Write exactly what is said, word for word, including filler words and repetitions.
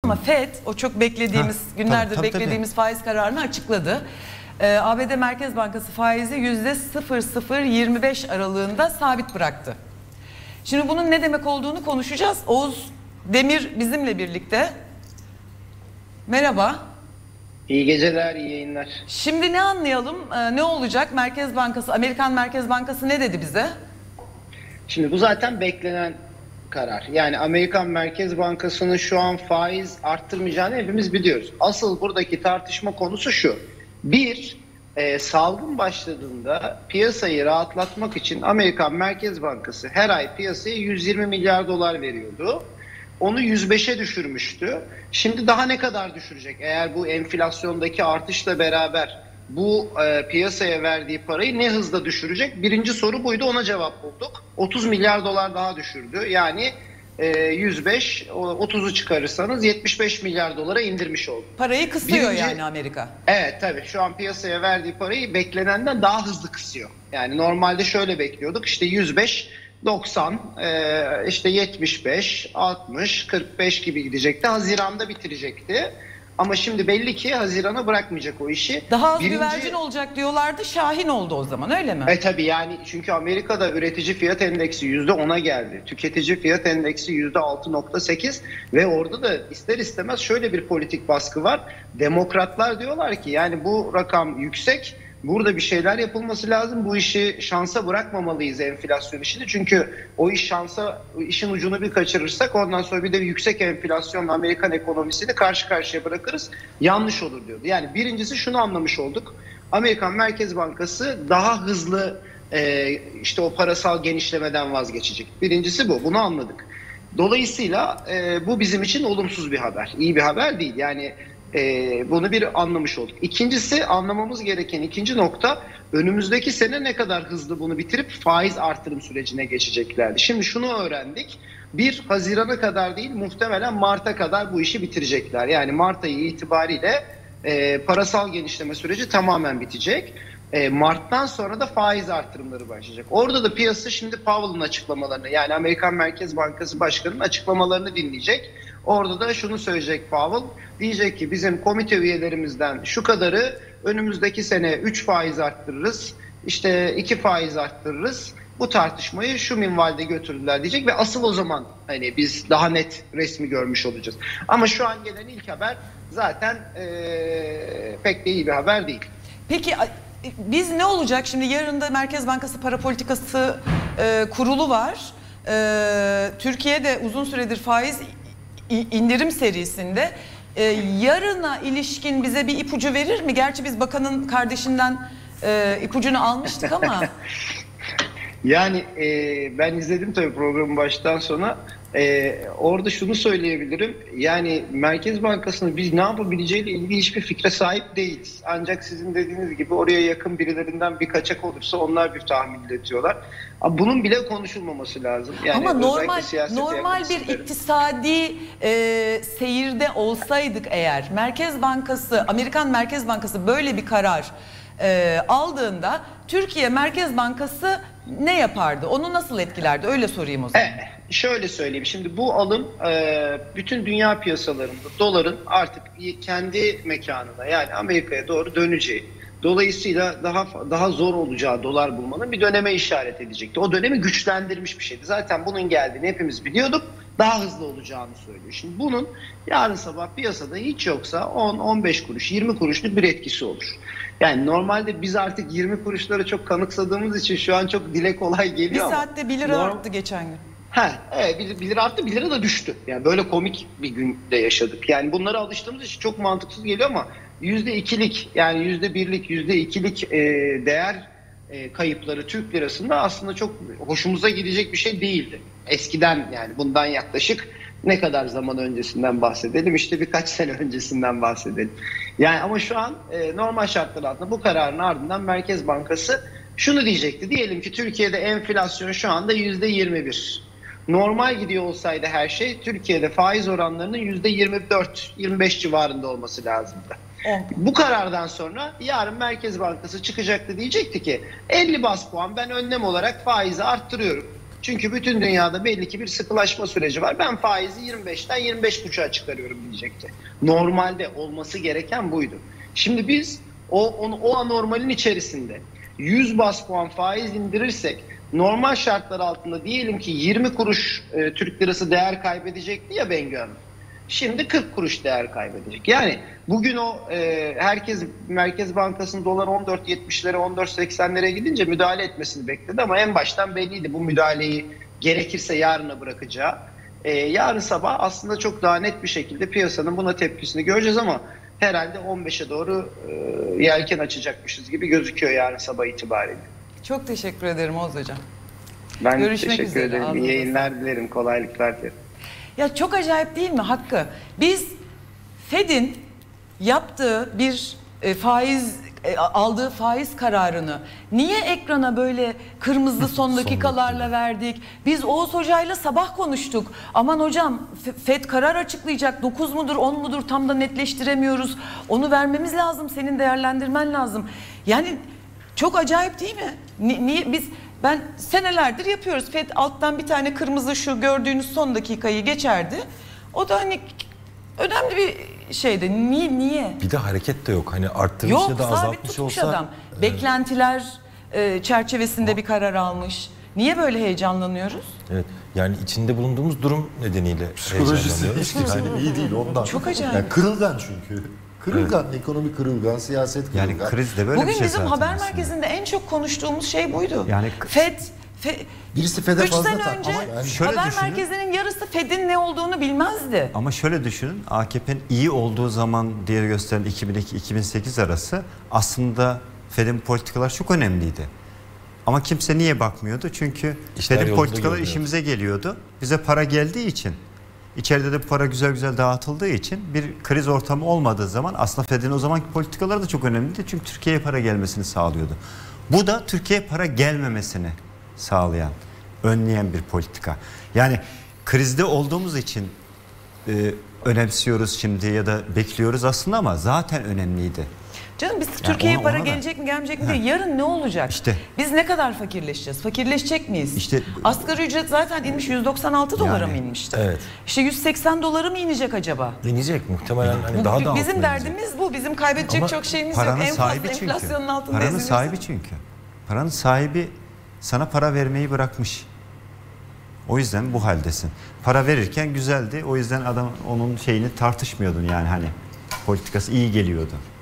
Ama Fed o çok beklediğimiz, ha, günlerdir tabii, tabii, beklediğimiz tabii. faiz kararını açıkladı. Ee, A B D Merkez Bankası faizi yüzde sıfır virgül sıfır yirmi beş aralığında sabit bıraktı. Şimdi bunun ne demek olduğunu konuşacağız. Oğuz Demir bizimle birlikte. Merhaba. İyi geceler, iyi yayınlar. Şimdi ne anlayalım? Ee, ne olacak? Merkez Bankası, Amerikan Merkez Bankası ne dedi bize? Şimdi bu zaten beklenen karar. Yani Amerikan Merkez Bankası'nın şu an faiz arttırmayacağını hepimiz biliyoruz. Asıl buradaki tartışma konusu şu. Bir, e, salgın başladığında piyasayı rahatlatmak için Amerikan Merkez Bankası her ay piyasaya yüz yirmi milyar dolar veriyordu. Onu yüz beşe düşürmüştü. Şimdi daha ne kadar düşürecek? Eğer bu enflasyondaki artışla beraber bu e, piyasaya verdiği parayı ne hızla düşürecek? Birinci soru buydu, ona cevap bulduk. otuz milyar dolar daha düşürdü. Yani e, yüz beş, otuzu çıkarırsanız yetmiş beş milyar dolara indirmiş oldu. Parayı kısıyor Birinci, yani Amerika. Evet tabii, şu an piyasaya verdiği parayı beklenenden daha hızlı kısıyor. Yani normalde şöyle bekliyorduk, işte yüz beş, doksan, işte yetmiş beş, altmış, kırk beş gibi gidecekti. Haziran'da bitirecekti. Ama şimdi belli ki Haziran'a bırakmayacak o işi. Daha az Birinci... güvercin olacak diyorlardı. Şahin oldu o zaman, öyle mi? E tabii, yani çünkü Amerika'da üretici fiyat endeksi yüzde ona geldi. Tüketici fiyat endeksi yüzde altı nokta sekiz ve orada da ister istemez şöyle bir politik baskı var. Demokratlar diyorlar ki yani bu rakam yüksek. Burada bir şeyler yapılması lazım. Bu işi şansa bırakmamalıyız, enflasyon işini. Çünkü o iş şansa, işin ucunu bir kaçırırsak ondan sonra bir de yüksek enflasyonla Amerikan ekonomisini karşı karşıya bırakırız. Yanlış olur diyordu. Yani birincisi şunu anlamış olduk. Amerikan Merkez Bankası daha hızlı e, işte o parasal genişlemeden vazgeçecek. Birincisi bu. Bunu anladık. Dolayısıyla e, bu bizim için olumsuz bir haber. İyi bir haber değil. Yani Ee, bunu bir anlamış olduk. İkincisi, anlamamız gereken ikinci nokta, önümüzdeki sene ne kadar hızlı bunu bitirip faiz artırım sürecine geçeceklerdi. Şimdi şunu öğrendik. bir Haziran'a kadar değil, muhtemelen Mart'a kadar bu işi bitirecekler. Yani Mart ayı itibariyle e, parasal genişleme süreci tamamen bitecek. E, Mart'tan sonra da faiz artırımları başlayacak. Orada da piyasa şimdi Powell'ın açıklamalarını, yani Amerikan Merkez Bankası Başkanı'nın açıklamalarını dinleyecek. Orada da şunu söyleyecek Powell. Diyecek ki bizim komite üyelerimizden şu kadarı önümüzdeki sene üç faiz arttırırız, işte iki faiz arttırırız. Bu tartışmayı şu minvalde götürdüler diyecek ve asıl o zaman hani biz daha net resmi görmüş olacağız. Ama şu an gelen ilk haber zaten ee, pek de iyi bir haber değil. Peki biz ne olacak? Şimdi yarın da Merkez Bankası Para Politikası e, kurulu var. E, Türkiye'de uzun süredir faiz indirim serisinde. Ee, yarına ilişkin bize bir ipucu verir mi? Gerçi biz bakanın kardeşinden e, ipucunu almıştık ama. Yani e, ben izledim tabii programı baştan sona. E, orada şunu söyleyebilirim. Yani Merkez Bankası'nın biz ne yapabileceğiyle ilgili hiçbir fikre sahip değiliz. Ancak sizin dediğiniz gibi oraya yakın birilerinden bir kaçak olursa onlar bir tahmin iletiyorlar. Bunun bile konuşulmaması lazım. Yani ama normal normal bir iktisadi e, seyirde olsaydık eğer, Merkez Bankası, Amerikan Merkez Bankası böyle bir karar e, aldığında Türkiye Merkez Bankası ne yapardı? Onu nasıl etkilerdi? Öyle sorayım o zaman. Evet. Şöyle söyleyeyim, şimdi bu alım bütün dünya piyasalarında doların artık kendi mekanına, yani Amerika'ya doğru döneceği, dolayısıyla daha daha zor olacağı dolar bulmanın bir döneme işaret edecekti. O dönemi güçlendirmiş bir şeydi. Zaten bunun geldiğini hepimiz biliyorduk. Daha hızlı olacağını söylüyor. Şimdi bunun yarın sabah piyasada hiç yoksa on on beş kuruş, yirmi kuruşluk bir etkisi olur. Yani normalde biz artık yirmi kuruşlara çok kanıksadığımız için şu an çok dile kolay geliyor bir ama. Bir saatte bir lira norm... arttı geçen gün. Ha, evet, bir lira arttı, bir lira da düştü. Yani böyle komik bir günde yaşadık. Yani bunlara alıştığımız için çok mantıksız geliyor ama yüzde ikilik, yani yüzde birlik, yüzde ikilik e, değer e, kayıpları Türk lirasında aslında çok hoşumuza gidecek bir şey değildi. Eskiden, yani bundan yaklaşık ne kadar zaman öncesinden bahsedelim? İşte birkaç sene öncesinden bahsedelim. Yani ama şu an e, normal şartlar altında bu kararın ardından Merkez Bankası şunu diyecekti. Diyelim ki Türkiye'de enflasyon şu anda yüzde yirmi bir. Normal gidiyor olsaydı her şey, Türkiye'de faiz oranlarının yüzde yirmi dört yirmi beş civarında olması lazımdı. Evet. Bu karardan sonra yarın Merkez Bankası çıkacaktı, diyecekti ki elli bas puan ben önlem olarak faizi arttırıyorum. Çünkü bütün dünyada belli ki bir sıkılaşma süreci var. Ben faizi yirmi beşten yirmi beş buçuğa çıkarıyorum diyecekti. Normalde olması gereken buydu. Şimdi biz o, o, o anormalin içerisinde yüz bas puan faiz indirirsek normal şartlar altında diyelim ki yirmi kuruş e, Türk lirası değer kaybedecekti ya Bengü Hanım. Şimdi kırk kuruş değer kaybedecek. Yani bugün o e, herkes Merkez Bankası'nın dolar on dört yetmişlere on dört seksenlere gidince müdahale etmesini bekledi ama en baştan belliydi bu müdahaleyi gerekirse yarına bırakacağı. E, yarın sabah aslında çok daha net bir şekilde piyasanın buna tepkisini göreceğiz ama herhalde on beşe doğru e, yelken açacakmışız gibi gözüküyor yarın sabah itibariyle. Çok teşekkür ederim Oğuz Hocam. Ben Görüşmek teşekkür üzere, ederim. ağzınıza İyi yayınlar dilerim. Kolaylıklar dilerim. Ya çok acayip değil mi Hakkı? Biz Fed'in yaptığı bir e, faiz e, aldığı faiz kararını niye ekrana böyle kırmızı son dakikalarla verdik? Biz Oğuz Hoca'yla sabah konuştuk. Aman hocam Fed karar açıklayacak. dokuz mudur on mudur tam da netleştiremiyoruz. Onu vermemiz lazım. Senin değerlendirmen lazım. Yani çok acayip değil mi? Ni, niye biz ben senelerdir yapıyoruz. Fed alttan bir tane kırmızı şu gördüğünüz son dakikayı geçerdi. O da hani önemli bir şeydi. Niye? Niye? Bir de hareket de yok. Hani arttırmış Yok, ya da sabit azaltmış tutmuş olsa. adam. Beklentiler e, çerçevesinde bir karar almış. Niye böyle heyecanlanıyoruz? Evet. Yani içinde bulunduğumuz durum nedeniyle Psikolojisi heyecanlanıyoruz. yani iyi değil ondan. Çok acayip. Yani kırılgan çünkü. Kırılgan, ekonomi kırılgan, siyaset kırılgan. Yani kriz de böyle Bugün bir şey bizim zaten haber aslında. merkezinde en çok konuştuğumuz şey buydu. Yani Fed, Fed Birisi Fed'e üç fazla sene tak- önce ama yani şöyle haber düşünün. merkezinin yarısı Fed'in ne olduğunu bilmezdi. Ama şöyle düşünün, A K P'nin iyi olduğu zaman diye gösteren iki bin iki iki bin sekiz arası aslında Fed'in politikalar çok önemliydi. Ama kimse niye bakmıyordu? Çünkü İşler Fed'in yolunda politikalar görünüyordu. işimize geliyordu. Bize para geldiği için, içeride de para güzel güzel dağıtıldığı için bir kriz ortamı olmadığı zaman aslında Fed'in o zamanki politikaları da çok önemliydi. Çünkü Türkiye'ye para gelmesini sağlıyordu. Bu da Türkiye'ye para gelmemesini sağlayan, önleyen bir politika. Yani krizde olduğumuz için e, önemsiyoruz şimdi ya da bekliyoruz aslında ama zaten önemliydi. Canım biz Türkiye'ye ona- para ona da- gelecek mi gelmeyecek mi diye yarın ne olacak? İşte. Biz ne kadar fakirleşeceğiz? Fakirleşecek miyiz? İşte- Asgari ücret zaten inmiş yüz doksan altı dolara mı inmişti? Evet. İşte yüz seksen dolara mı inecek acaba? İdeneyecek muhtemelen hani Bu- daha da bizim altına inecek. derdimiz bu. Bizim kaybedecek Ama çok şeyimiz yok. paranın En fazla sahibi çünkü. enflasyonun altında Paranın eziliyorsun. sahibi çünkü. Paranın sahibi sana para vermeyi bırakmış. O yüzden bu haldesin. Para verirken güzeldi. O yüzden adam onun şeyini tartışmıyordun yani hani politikası iyi geliyordu.